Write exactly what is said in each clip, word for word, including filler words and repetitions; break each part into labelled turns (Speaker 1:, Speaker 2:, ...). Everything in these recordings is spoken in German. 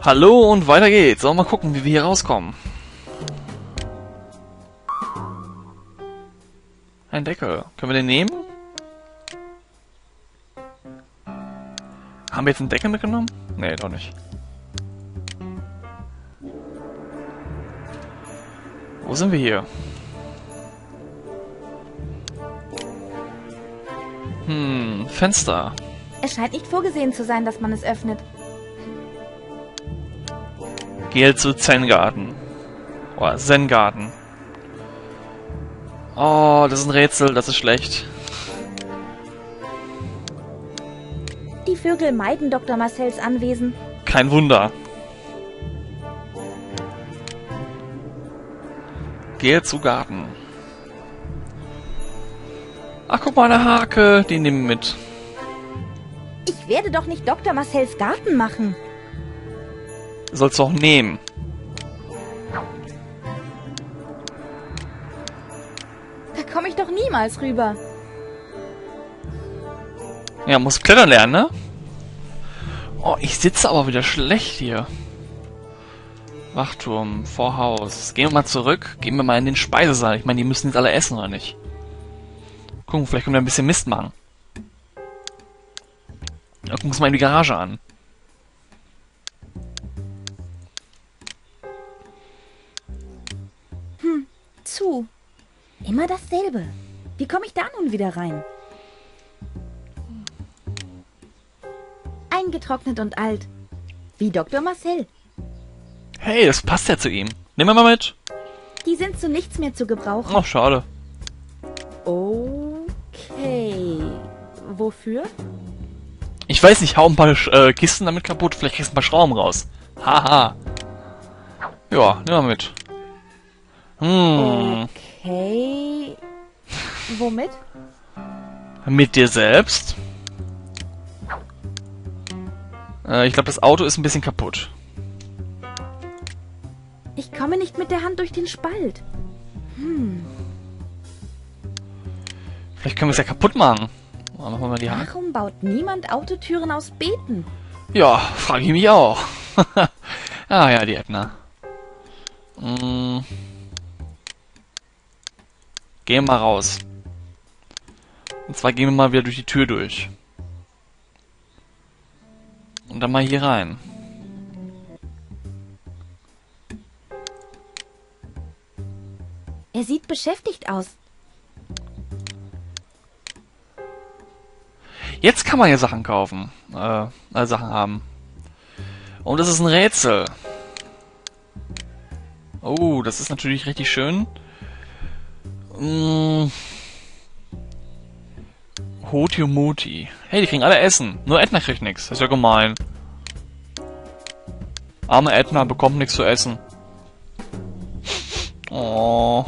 Speaker 1: Hallo und weiter geht's. So, mal gucken, wie wir hier rauskommen. Ein Deckel. Können wir den nehmen? Haben wir jetzt einen Deckel mitgenommen? Nee, doch nicht. Wo sind wir hier? Hm, Fenster.
Speaker 2: Es scheint nicht vorgesehen zu sein, dass man es öffnet.
Speaker 1: Geh zu Zen-Garten. Oder Zen-Garten. Oh, das ist ein Rätsel, das ist schlecht.
Speaker 2: Die Vögel meiden Doktor Marcells Anwesen.
Speaker 1: Kein Wunder. Gehe zu Garten. Ach, guck mal, eine Hake. Die nehmen wir mit.
Speaker 2: Ich werde doch nicht Doktor Marcells Garten machen.
Speaker 1: Sollst du auch nehmen.
Speaker 2: Da komme ich doch niemals rüber.
Speaker 1: Ja, muss klettern lernen, ne? Oh, ich sitze aber wieder schlecht hier. Wachturm, Vorhaus. Gehen wir mal zurück. Gehen wir mal in den Speisesaal. Ich meine, die müssen jetzt alle essen, oder nicht? Gucken, vielleicht können wir ein bisschen Mist machen. Ja, gucken wir uns mal in die Garage an.
Speaker 2: Hm, zu. Immer dasselbe. Wie komme ich da nun wieder rein? Eingetrocknet und alt. Wie Doktor Marcel.
Speaker 1: Hey, das passt ja zu ihm. Nehmen wir mal mit.
Speaker 2: Die sind zu nichts mehr zu gebrauchen.
Speaker 1: Oh, schade.
Speaker 2: Okay. Wofür?
Speaker 1: Ich weiß nicht, hau ein paar äh, Kisten damit kaputt. Vielleicht kriegst du ein paar Schrauben raus. Haha. Ja, nehmen wir mit. Hm.
Speaker 2: Okay. Womit?
Speaker 1: Mit dir selbst? Äh, ich glaube, das Auto ist ein bisschen kaputt.
Speaker 2: Ich komme nicht mit der Hand durch den Spalt. Hm.
Speaker 1: Vielleicht können wir es ja kaputt machen. Oh, machen wir mal die Hand.
Speaker 2: Warum baut niemand Autotüren aus Beeten?
Speaker 1: Ja, frage ich mich auch. Ah ja, die Edna. Hm. Gehen wir mal raus. Und zwar gehen wir mal wieder durch die Tür durch. Und dann mal hier rein.
Speaker 2: Er sieht beschäftigt aus.
Speaker 1: Jetzt kann man hier Sachen kaufen. Äh, äh, Sachen haben. Und das ist ein Rätsel. Oh, das ist natürlich richtig schön. Mmh. Hoti-Moti. Hey, die kriegen alle Essen. Nur Edna kriegt nichts. Das ist ja gemein. Arme Edna bekommt nichts zu essen. Oh.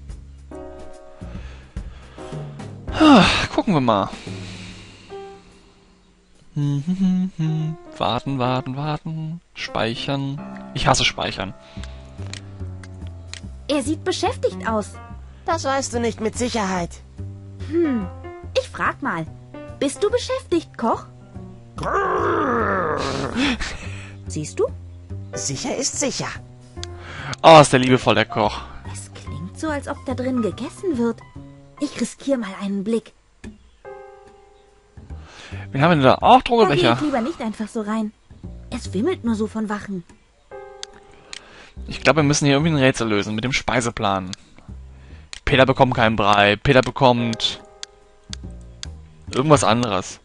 Speaker 1: Ah, gucken wir mal. Hm, hm, hm, hm. Warten, warten, warten. Speichern. Ich hasse Speichern.
Speaker 2: Er sieht beschäftigt aus.
Speaker 3: Das weißt du nicht mit Sicherheit.
Speaker 2: Hm, ich frag mal. Bist du beschäftigt, Koch? Siehst du?
Speaker 3: Sicher ist sicher.
Speaker 1: Oh, ist der liebevoll, der Koch.
Speaker 2: Es klingt so, als ob da drin gegessen wird. Ich riskiere mal einen Blick.
Speaker 1: Wen haben wir denn da? Auch
Speaker 2: Da gehe
Speaker 1: Drogebecher.
Speaker 2: ich lieber nicht einfach so rein. Es wimmelt nur so von Wachen.
Speaker 1: Ich glaube, wir müssen hier irgendwie ein Rätsel lösen mit dem Speiseplan. Peter bekommt keinen Brei. Peter bekommt irgendwas anderes.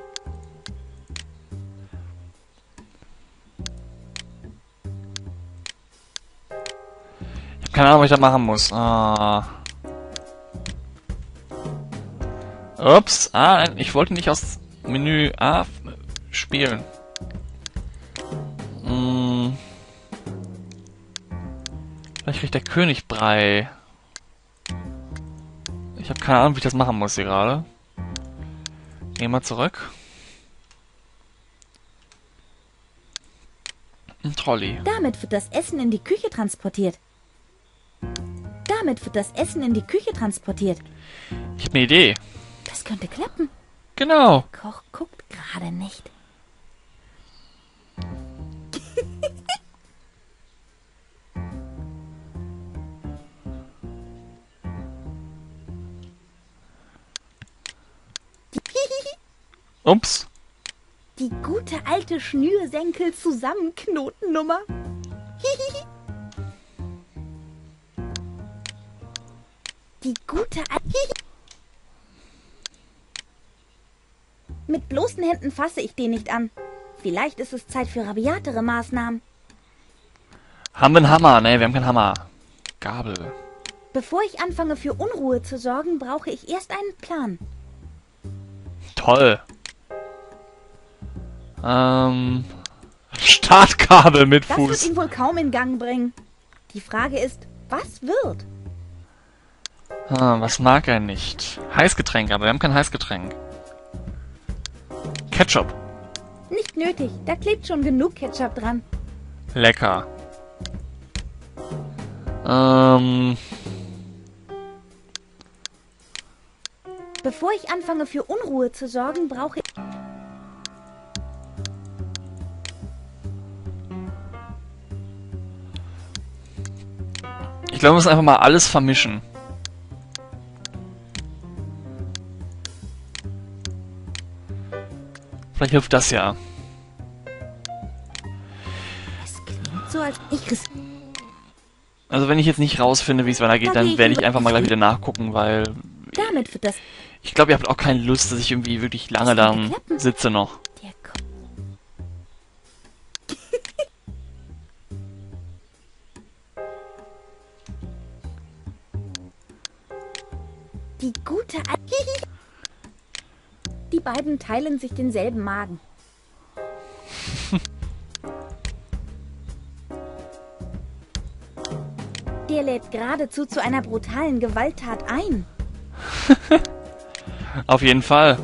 Speaker 1: Ich habe keine Ahnung, was ich da machen muss. Ah. Ups. Ah, nein, ich wollte nicht aus Menü A spielen. Hm. Vielleicht kriegt der König Brei. Ich habe keine Ahnung, wie ich das machen muss hier gerade. Gehen wir zurück. Ein Trolley.
Speaker 2: Damit wird das Essen in die Küche transportiert. Damit wird das Essen in die Küche transportiert.
Speaker 1: Ich habe eine Idee.
Speaker 2: Das könnte klappen.
Speaker 1: Genau.
Speaker 2: Koch guckt gerade nicht.
Speaker 1: Ups.
Speaker 2: Die gute alte Schnürsenkel-Zusammenknotennummer. Hihihi. Die gute alte... Mit bloßen Händen fasse ich den nicht an. Vielleicht ist es Zeit für rabiatere Maßnahmen.
Speaker 1: Haben wir einen Hammer? Ne, wir haben keinen Hammer. Gabel.
Speaker 2: Bevor ich anfange, für Unruhe zu sorgen, brauche ich erst einen Plan.
Speaker 1: Toll. Ähm... Startkabel mit
Speaker 2: Das wird
Speaker 1: Fuß.
Speaker 2: ihn wohl kaum in Gang bringen. Die Frage ist, was wird?
Speaker 1: Ah, was mag er nicht? Heißgetränk, aber wir haben kein Heißgetränk. Ketchup.
Speaker 2: Nicht nötig, da klebt schon genug Ketchup dran.
Speaker 1: Lecker. Ähm...
Speaker 2: Bevor ich anfange, für Unruhe zu sorgen, brauche ich...
Speaker 1: Ich glaube, wir müssen einfach mal alles vermischen. Vielleicht hilft das ja.
Speaker 2: Es klingt so, als ich riss...
Speaker 1: Also wenn ich jetzt nicht rausfinde, wie es weitergeht,
Speaker 2: Da
Speaker 1: dann
Speaker 2: gehe ich
Speaker 1: werde ich
Speaker 2: lieber-
Speaker 1: einfach mal gleich wieder nachgucken, weil
Speaker 2: Damit wird das...
Speaker 1: ich glaube, ihr habt auch keine Lust, dass ich irgendwie wirklich lange
Speaker 2: Das könnte
Speaker 1: da
Speaker 2: klappen.
Speaker 1: sitze noch.
Speaker 2: Der Ko- Die gute Al- Die beiden teilen sich denselben Magen. Der lädt geradezu zu einer brutalen Gewalttat ein.
Speaker 1: Auf jeden Fall.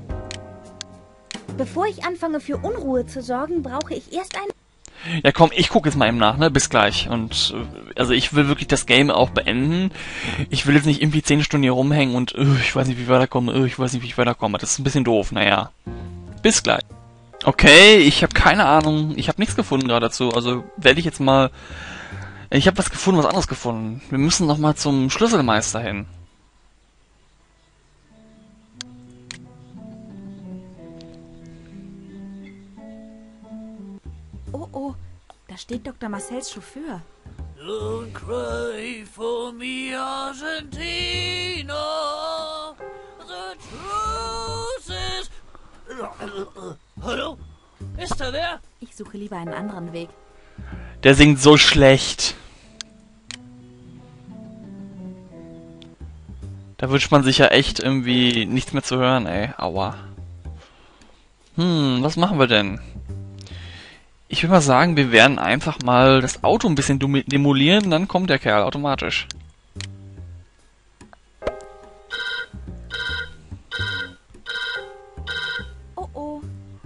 Speaker 2: Bevor ich anfange, für Unruhe zu sorgen, brauche ich erst ein...
Speaker 1: Ja komm, ich gucke jetzt mal eben nach, ne? Bis gleich. Und äh, also ich will wirklich das Game auch beenden. Ich will jetzt nicht irgendwie zehn Stunden hier rumhängen und äh, ich weiß nicht, wie ich weiterkomme, äh, ich weiß nicht, wie ich weiterkomme. Das ist ein bisschen doof, naja. Bis gleich. Okay, ich habe keine Ahnung. Ich habe nichts gefunden gerade dazu. Also werde ich jetzt mal... Ich habe was gefunden, was anderes gefunden. Wir müssen noch mal zum Schlüsselmeister hin.
Speaker 2: Oh, oh, da steht Doktor Marcells Chauffeur.
Speaker 4: Don't cry for me, Argentina. The truth is... Hallo? Ist da wer?
Speaker 2: Ich suche lieber einen anderen Weg.
Speaker 1: Der singt so schlecht. Da wünscht man sich ja echt irgendwie nichts mehr zu hören, ey. Aua. Hm, was machen wir denn? Ich würde mal sagen, wir werden einfach mal das Auto ein bisschen demolieren, dann kommt der Kerl automatisch.
Speaker 2: Oh, oh.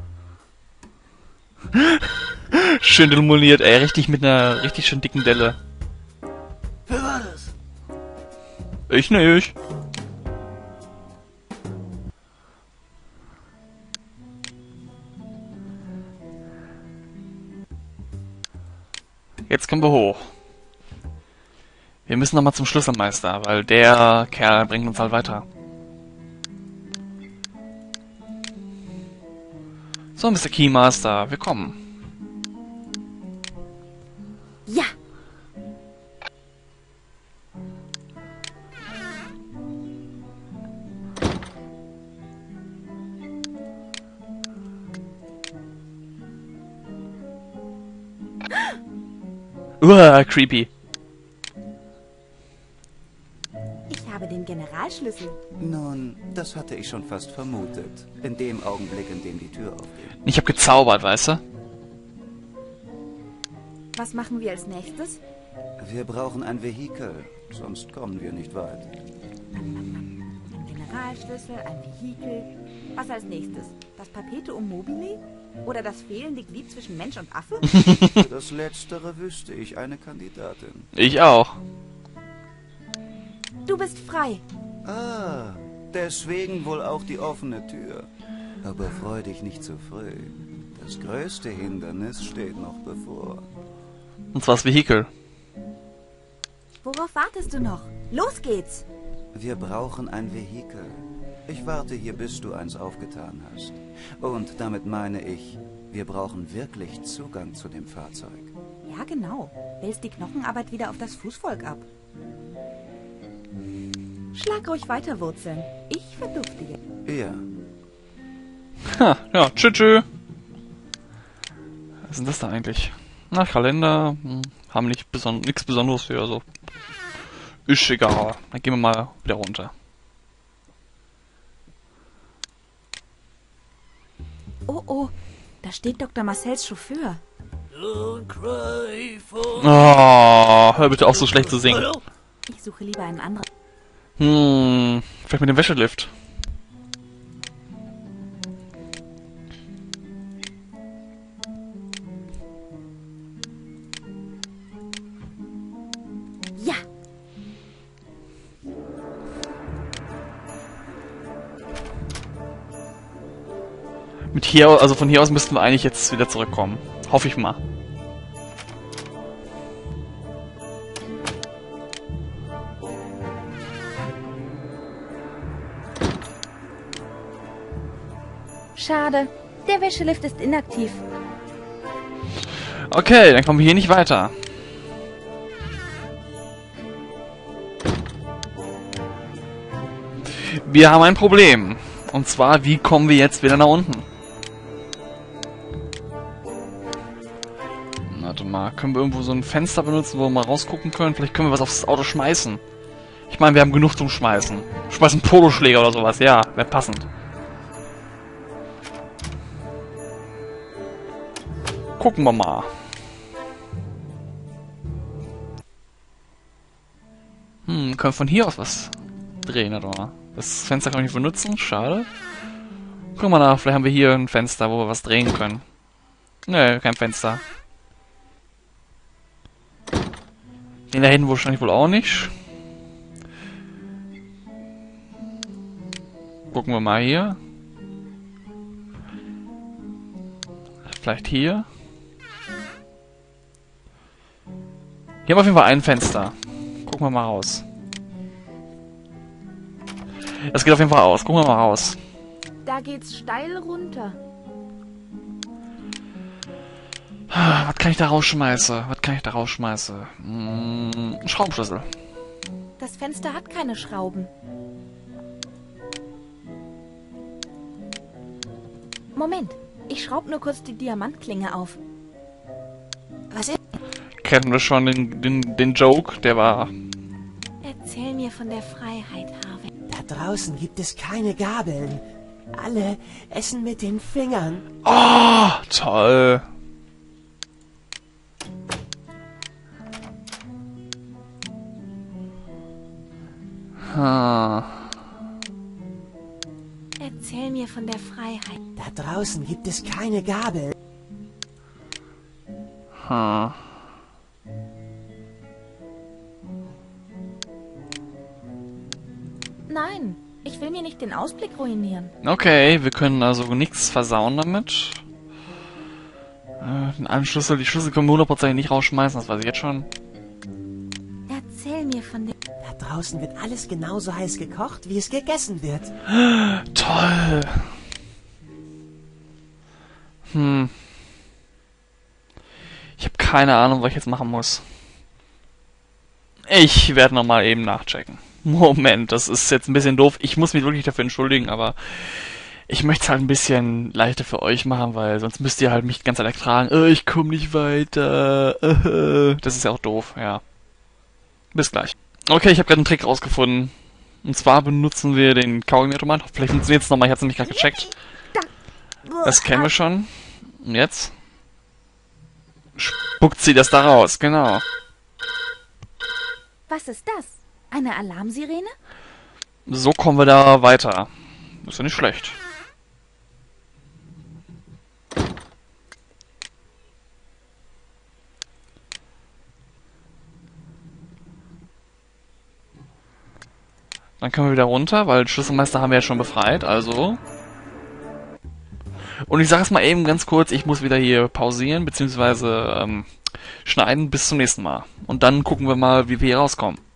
Speaker 1: Schön demoliert, ey. Richtig mit einer richtig schön dicken Delle.
Speaker 4: Wer war das?
Speaker 1: Ich nicht. Jetzt kommen wir hoch. Wir müssen nochmal zum Schlüsselmeister, weil der Kerl bringt uns halt weiter. So, Mister Keymaster, wir kommen.
Speaker 2: Ja,
Speaker 1: Uah, creepy.
Speaker 2: ich habe den Generalschlüssel.
Speaker 5: Nun, das hatte ich schon fast vermutet. In dem Augenblick, in dem die Tür aufgeht.
Speaker 1: Ich hab gezaubert, weißt du?
Speaker 2: Was machen wir als nächstes?
Speaker 5: Wir brauchen ein Vehikel, sonst kommen wir nicht weit.
Speaker 2: Ein Generalschlüssel, ein Vehikel. Was als nächstes? Das Perpetuum mobile? Oder das fehlende Glied zwischen Mensch und Affe?
Speaker 5: Für das Letztere wüsste ich eine Kandidatin.
Speaker 1: Ich auch.
Speaker 2: Du bist frei.
Speaker 5: Ah, deswegen wohl auch die offene Tür. Aber freu dich nicht zu früh. Das größte Hindernis steht noch bevor.
Speaker 1: Und zwar das Vehikel.
Speaker 2: Worauf wartest du noch? Los geht's!
Speaker 5: Wir brauchen ein Vehikel. Ich warte hier, bis du eins aufgetan hast. Und damit meine ich, wir brauchen wirklich Zugang zu dem Fahrzeug.
Speaker 2: Ja, genau. Wälzt die Knochenarbeit wieder auf das Fußvolk ab. Schlag ruhig weiter, Wurzeln. Ich verdufte jetzt.
Speaker 5: Ja.
Speaker 1: Ha, ja, tschü tschü. Was ist denn das da eigentlich? Na, Kalender. Hm, haben nicht beson nichts Besonderes für, also. Ist egal. Dann gehen wir mal wieder runter.
Speaker 2: Oh, oh. Da steht Doktor Marcells Chauffeur.
Speaker 4: Don't cry for
Speaker 1: Oh, hör bitte auf, so schlecht zu singen.
Speaker 2: Ich suche lieber einen anderen.
Speaker 1: Hm, vielleicht mit dem Wäschelift.
Speaker 2: Ja,
Speaker 1: Mit hier, also von hier aus müssten wir eigentlich jetzt wieder zurückkommen. Hoffe ich mal.
Speaker 2: schade. Der Wäschelift ist inaktiv.
Speaker 1: Okay, dann kommen wir hier nicht weiter. Wir haben ein Problem. Und zwar, wie kommen wir jetzt wieder nach unten? Warte mal, können wir irgendwo so ein Fenster benutzen, wo wir mal rausgucken können? Vielleicht können wir was aufs Auto schmeißen. Ich meine, wir haben genug zum Schmeißen. Schmeißen Poloschläger oder sowas, ja, wäre passend. Gucken wir mal. Hm, können wir von hier aus was drehen, oder? Das Fenster kann ich nicht benutzen, schade. Guck mal nach, vielleicht haben wir hier ein Fenster, wo wir was drehen können. Nö, kein Fenster. Den da hinten wahrscheinlich wohl auch nicht. Gucken wir mal hier. Vielleicht hier. Hier haben wir auf jeden Fall ein Fenster. Gucken wir mal raus. Das geht auf jeden Fall aus. Gucken wir mal raus.
Speaker 2: Da geht's steil runter.
Speaker 1: Was kann ich da rausschmeißen? Was kann ich da rausschmeißen? Hm, Schraubenschlüssel.
Speaker 2: Das Fenster hat keine Schrauben. Moment, ich schraube nur kurz die Diamantklinge auf. Was ist?
Speaker 1: Kennen wir schon den, den, den Joke? Der war...
Speaker 2: Erzähl mir von der Freiheit, Harvey.
Speaker 3: Da draußen gibt es keine Gabeln. Alle essen mit den Fingern.
Speaker 1: Oh, toll. Hm.
Speaker 2: Erzähl mir von der Freiheit.
Speaker 3: Da draußen gibt es keine Gabeln.
Speaker 1: Hm.
Speaker 2: Nein, ich will mir nicht den Ausblick ruinieren.
Speaker 1: Okay, wir können also nichts versauen damit. Äh, den einen Schlüssel, die Schlüssel können wir hundertprozentig nicht rausschmeißen, das weiß ich jetzt schon.
Speaker 2: Erzähl mir von der...
Speaker 3: Da draußen wird alles genauso heiß gekocht, wie es gegessen wird.
Speaker 1: Toll. Hm. Ich habe keine Ahnung, was ich jetzt machen muss. Ich werde nochmal eben nachchecken. Moment, das ist jetzt ein bisschen doof. Ich muss mich wirklich dafür entschuldigen, aber ich möchte es halt ein bisschen leichter für euch machen, weil sonst müsst ihr halt mich die ganze Zeit ertragen. Oh, ich komme nicht weiter. Das ist ja auch doof, ja. Bis gleich. Okay, ich habe gerade einen Trick rausgefunden. Und zwar benutzen wir den Kaugummi-Automat. Vielleicht funktioniert es nochmal, ich habe es nämlich gerade gecheckt. Das kennen wir schon. Und jetzt? Spuckt sie das da raus, genau.
Speaker 2: Was ist das? Eine Alarmsirene?
Speaker 1: So kommen wir da weiter. Ist ja nicht schlecht. Dann können wir wieder runter, weil den Schlüsselmeister haben wir ja schon befreit, also. Und ich sage es mal eben ganz kurz, ich muss wieder hier pausieren, beziehungsweise ähm, schneiden bis zum nächsten Mal. Und dann gucken wir mal, wie wir hier rauskommen.